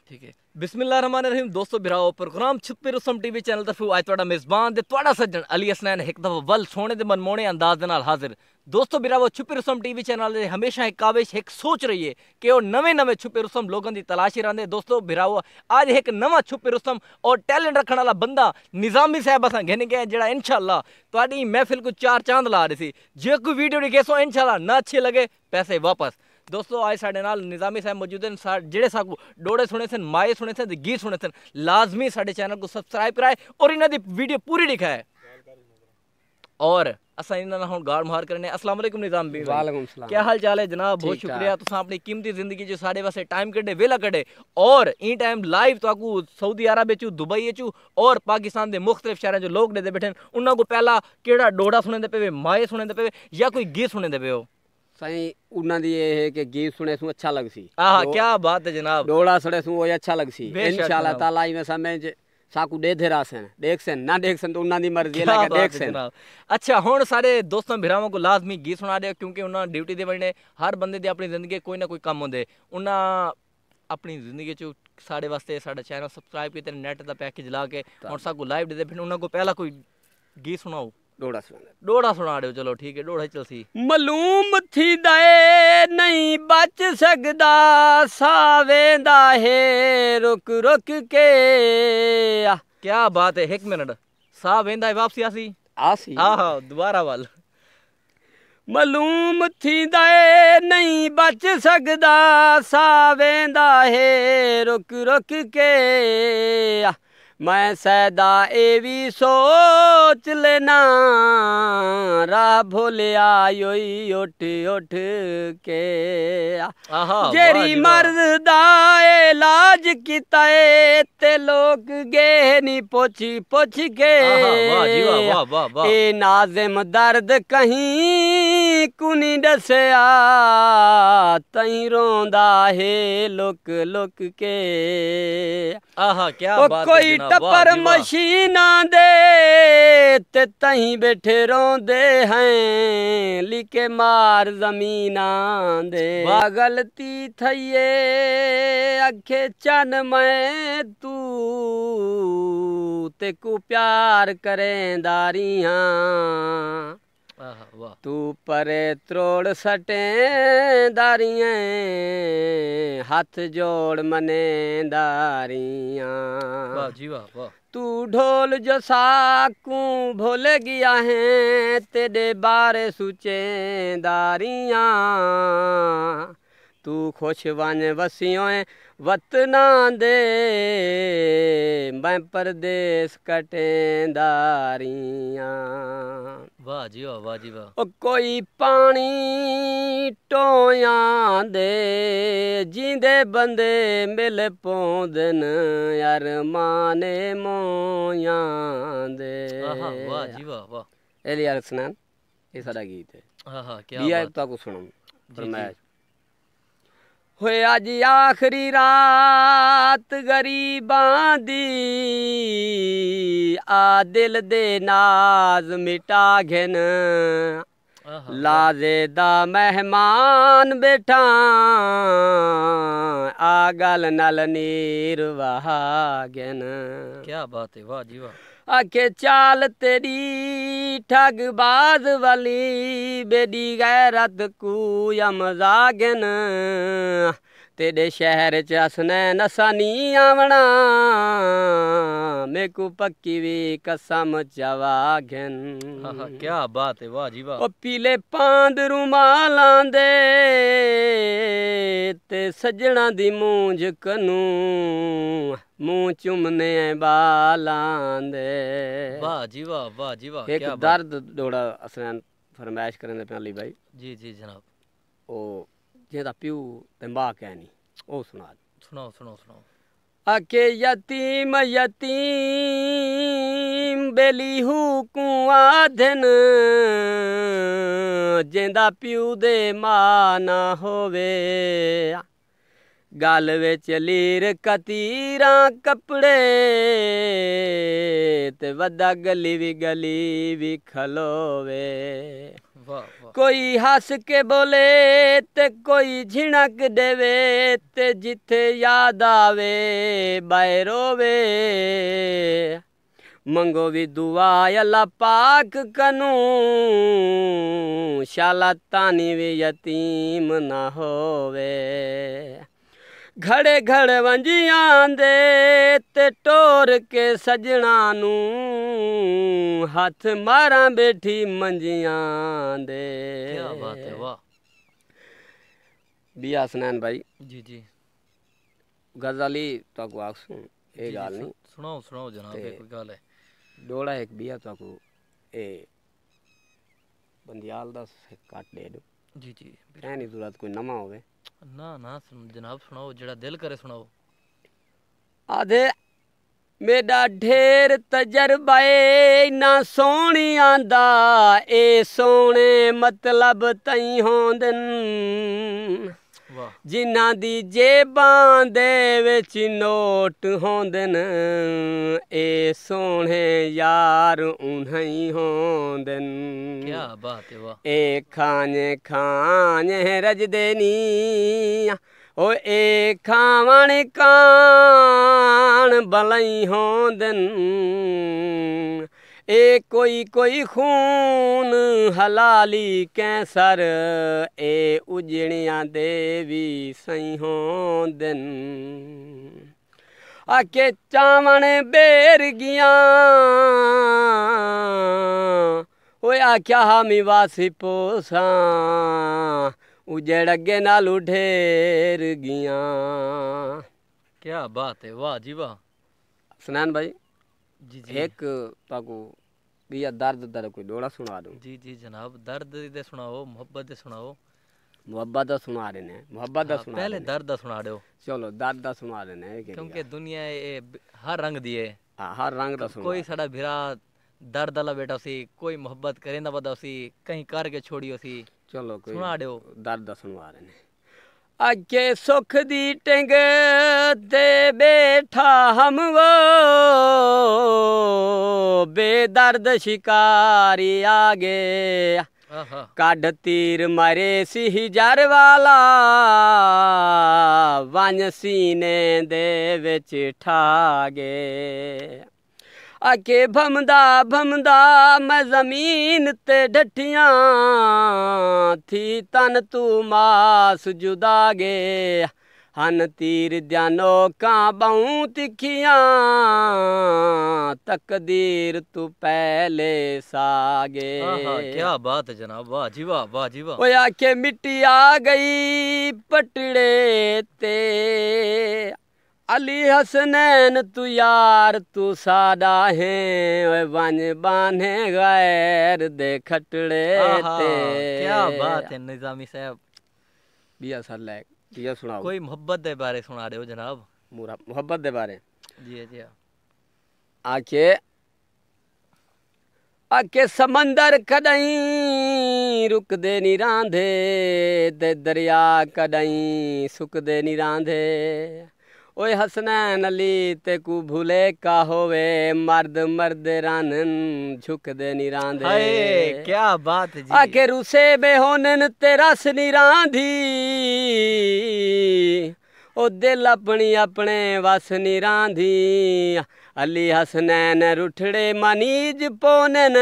ठीक है। बिस्मिल्लाहिर्रहमानिर्रहीम दोस्तों बिराओ प्रोग्राम छुपे रुस्तम टीवी चैनल तरफों आज तुहाडा मेज़बान ते तुहाडा सज्जन अली हसनैन एक दफ़ा वल सोने ते मनमोने अंदाज दे नाल हाजिर। दोस्तों बिराओ छुपे रुस्तम टीवी चैनल दे हमेशा एक काविश एक सोच रही है कि वो नवे छुपे रुस्तम लोगों की तलाशी रहंदे। दोस्तों बिराओ आज एक नवा छुपे रुस्तम और टैलेंट रखने वाला बंदा निज़ामी साहब असां घेने गए जेड़ा इंशाअल्लाह तुहाडी महफिल को चार चांद ला रही सी। जे कोई वीडियो दिखेसो इंशाअल्लाह ना अच्छी लगे पैसे वापस। दोस्तों आज साढ़े नाल निज़ामी साहब मौजूद हैं जेड़े साकू डोड़े सुने सन माए सुने सन गीत सुने सन लाजमी साढ़े चैनल को सब्सक्राइब कराए और इन्हां दी वीडियो पूरी दिखाए और असा इन्हां हुण गाल मुहार करने। अस्सलाम वालेकुम निज़ाम भाई। वालेकुम सलाम। क्या हाल चाल है जनाब? बहुत शुक्रिया तुसां अपनी कीमती जिंदगी जो साढ़े वास्ते टाइम कड्डे वेला कड्डे और ई टाइम लाइव ताकू सऊदी अरब चू दुबई चू और पाकिस्तान के मुख्तलिफ शहरों जो लोग दे बैठे उन्हां को पहला केड़ा डोड़ा सुने दे पे माए सुने दे पे या कोई गीत सुने दे पे हो? सही उन्हां दी ये है कि गीत सुने सु अच्छा लगसी। आहा क्या बात है जनाब। डोड़ा सुने सु वो अच्छा लगसी इंशाअल्लाह ताला में समय साकू दे दे रासन देख सन ना देख सन तो उन्हां दी मर्जी है लगे देख सन। अच्छा हुण सारे दोस्तों भिरावां को लाजमी गीत सुना दे क्योंकि उन्हां ड्यूटी दे वजने हर बंदे दी अपनी जिंदगी कोई ना कोई काम होंदे। उन्हां अपनी जिंदगी च साढ़े वास्ते साडा चैनल सब्सक्राइब कीते नेट दा पैकेज ला के हुण साकू लाइव दे फिर उन्हां को पहला कोई गीत सुनाओ। डोड़ा सुना दो चलो ठीक है डोड़ा चलसी। मलूम थी दे नहीं बच सकदा सावेंदा है रुक रुक के। क्या बात है एक मिनट सा वेंदा है वापसी आसी हाँ दोबारा वाल। मलूम थी दे नहीं बच सकदा सावेंदा है रुक रुक के। मैं सैदा ए भी सोच लेना राह भोले आयोई उठ उठ के। जेरी मर्द दा इलाज किता है ते लोग गे नी पुछ पुछ के। ए नाज़िम दर्द कहीं कुनी दसया तई रोंदा है लुक लुक के। आहा क्या बात कोई टप्पर मशीना दे ते तहीं बैठे रोंदे हैं लिके मार जमीना दे। गलती थईए अखे चन मैं तू ते को प्यार करें दारियां तू परे त्रोड़ सटे दारियां हाथ जोड़ मने दारियां। तू ढोल जो साकू भूल गया है तेरे बारे सुचे दारियां। तू खुश वन वसियों वतना दे मैं परदेस कटें दारियां। वाह जी वाह वाह जी वाह। कोई पानी टोया दे जिंदे बंदे मिल पौंदन यार माने मोया दे। वाह जी वाह वाह। एली यार सुनान ये सारा गीत है। हाँ क्या दिया तो आपको सुनो फरमाइश होए आज आखिरी रात गरीबां दी आ दिल दे नाज मिटा घेन लाजे दा मेहमान बैठा आ गल नल नीर वहा घेन। क्या बात है वाह जी वाह। आखे चाल तेरी ठगबाज वाली बेडी गैरत को यमजागन तेरे शहर च असने नसानी आवना मेको पक्की भी कसम चवागन। क्या बात है वाह जी वाह। पीले पांद रुमालां दे ते सजना दी मूंज कनू मुँह चुमने बालां दे। वाह जी वाह वाह जी वाह। एक दर्द डोड़ा असरन फरमाइश करने पे अली भाई। जी जी जनाब। ओ जेदा प्यू ते मां कहनी ओ सुनाओ सुनाओ। आके यतीम बेली हुकू आधन जेंदा प्यू दे मां ना होवे गल विच लीर कतीरा कपड़े ते वदा गली भी खलोवे। कोई हस के बोले ते कोई झिणक देवे ते जिथे याद आवे बाय रोवे मंगो भी दुआ अल्लाह पाक कनू शाला तानी भी यतीम ना होवे घड़े घड़ वंजियां दे ते टोर के सजना नू हाथ मारा बैठी मंजियां दे। क्या बात है, वाह। बिया सनैन भाई जी जी गजली तो आखसूं ये गाल नहीं सुनाओ सुनाओ जनाब, कोई गल है डोड़ा एक बिया तो ए बंदियाल दा कट दे दो जी जी ऐ नहीं जरूरत कोई नमा होवे ना ना जनाब सुनाओ जेड़ा दिल करे सुनाओ। आधे मेरा ढेर तजर्बा ना सोनी आंदा ए सोने मतलब तई होंदन जिन्ना दी जेबां दे विच नोट होंदन ए सोने यार उन्हीं होंदन। क्या बात है, वाह। ए खाने खाने रजदे नी ओ ए खावण कान बलई होंदन ए कोई कोई खून हलाली कैंसर ए उजड़ियां देवी सही होंदन आके चावण बेर गियां ओ आख्या हामी वासी पोसा उजड़ अगे नालू ढेर गिया। क्या बात है, वाह जी वाह। सनैन भाई जी जी एक ताको बिया दर्द दर कोई डोड़ा सुना दूं। जी जी जनाब, दर्द दे सुनाओ, मोहब्बत दे सुनाओ। मोहब्बत दा सुना रहे ने, मोहब्बत दा सुना पहले दर्द दा सुना दो। चलो दर्द दा सुना रहे ने क्योंकि दुनिया हर रंग दी है। हां हर रंग दा सुना। कोई साडा भिरा दर्द वाला बेटा सी, कोई मोहब्बत करेंदा बदा सी, कहीं करके छोड़ियो सी। चलो कोई सुना दो दर्द दा सुनवा रहे ने। अगे सुख दी टेंग ते बैठा हम वो बेदर्द शिकारी आगे काढ़ तीर मरे सी जर वाला वन सीने दे विच ठागे आके भमदा भमदा मैं जमीन ते डठियां थी तन तू मास जुदा गे हन तीर द्यानो का बहु तिखियां तकदीर तू पहले सागे। क्या बात है जनाब, वाह जी वाह, वाह जी वाह। ओ आके मिट्टी आ गई पटड़े ते अली हसनैन तू यार तू सादा है वन बाने गैर दे खटड़े ते। क्या बात है निजामी साहब। बिया सर लायक बिया सुनाओ। कोई मोहब्बत दे बारे सुना दो जनाब। मोहब्बत दे बारे जी जी आके आके समंदर कदई रुकदे नी रांधे ते दरिया कदई सुकदे नी रांधे ओए हसनैन अली ते कु भूले का होवे मर्द मर्द रानन झुकदे नी रांधे। हाय क्या बात है जी। आके रूसे बेहोनन ते रस नी रांधी ओ दिल अपनी अपने वस नी रांधी अली हसनैन रुठड़े मनीज पोनन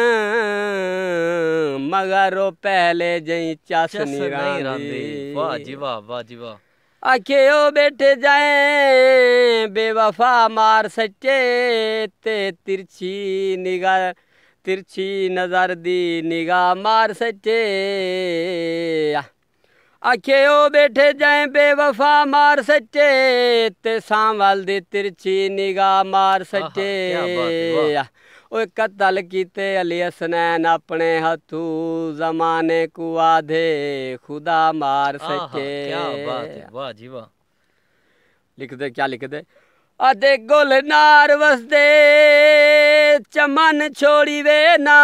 मगर ओ पहले जई चस नी रांधी। वाह जी वाह, वाह जी वाह। आखे ओ बैठे जाए बेवफा मार सच्चे ते तिरछी नजर दी निगाह मार सच्चे आखे ओ बैठे जाए बेवफा मार सच्चे ते सांवल दी तिरछी निगाह मार सच्चे ओए कत्ल कीते अली हसनैन अपने हथू जमाने को आधे खुदा मार सके। क्या बात है, वाह जी वाह। लिख दे क्या लिख दे आधे गुलनार वसदे चमन छोड़ी वे ना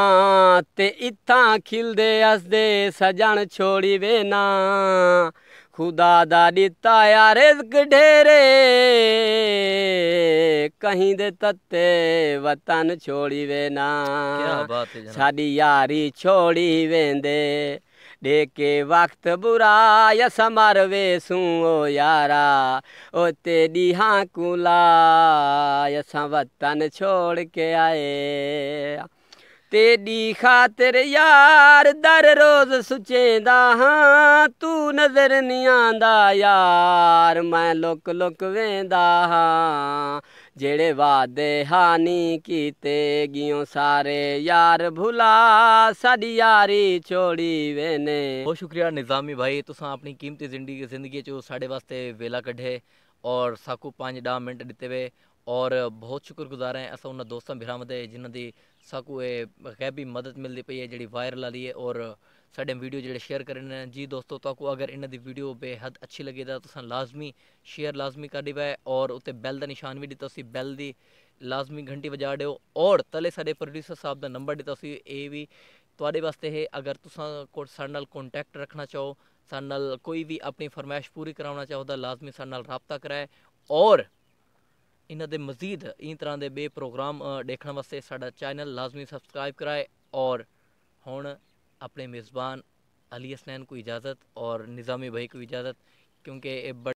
ते इत्थां खिलदे हसदे सजन छोड़ी वे ना खुदा दा दिता या रिज़्क ढेरे कहीं दे तत्ते वतन छोड़ी वे ना क्या बात है जनाब। साडी यारी छोड़ी वेंदे देके वक्त बुरा यस मर वेसूं ओ यारा ओ तेरी हाँ कुला यसा वतन छोड़ के आए तेरी खातिर यार दर रोज सुचेंदा हाँ तू नजर नहीं आंदा यार मैं लुक लुक वेंदा हाँ जेड़े वादे हानी कीते गियों सारे यार भुला साडी यारी छोड़ी वेने। बहुत शुक्रिया निज़ामी भाई, तुसां अपनी कीमती जिंदगी चो साढ़े वास्ते वेला कढे और साकू 5-10 मिनट दिते वे और बहुत शुक्रगुजार हैं असां उन्हां दोस्तां भिरावां दे जिन्हां दी साकू गैबी मदद मिलती पई है जिहड़ी वायरल आली है और साढ़े वीडियो जिहड़े शेयर करने हैं। जी दोस्तों ताकू अगर इन्हां दी वीडियो बेहद अच्छी लगे तो तुसां लाजमी शेयर लाजमी कर दिवा है और उत्ते बैल दा निशान भी दिता सी बैल दी लाजमी घंटी बजा दिओ और तले साडे प्रोड्यूसर साहब दा नंबर दिता सी ए भी तुहाडे वास्ते है अगर तुसां साडे नाल कॉन्टैक्ट रखना चाहो साडे नाल कोई भी अपनी फरमाइश पूरी कराना चाहो तो लाजमी साडे नाल राबता कराए और इन्हां दे मजीद इन तरह के बे प्रोग्राम देखने वास्ते साडा चैनल लाजमी सबसक्राइब कराए और हुण अपने मेज़बान अली हसनैन को इजाज़त और निज़ामी भाई को इजाज़त क्योंकि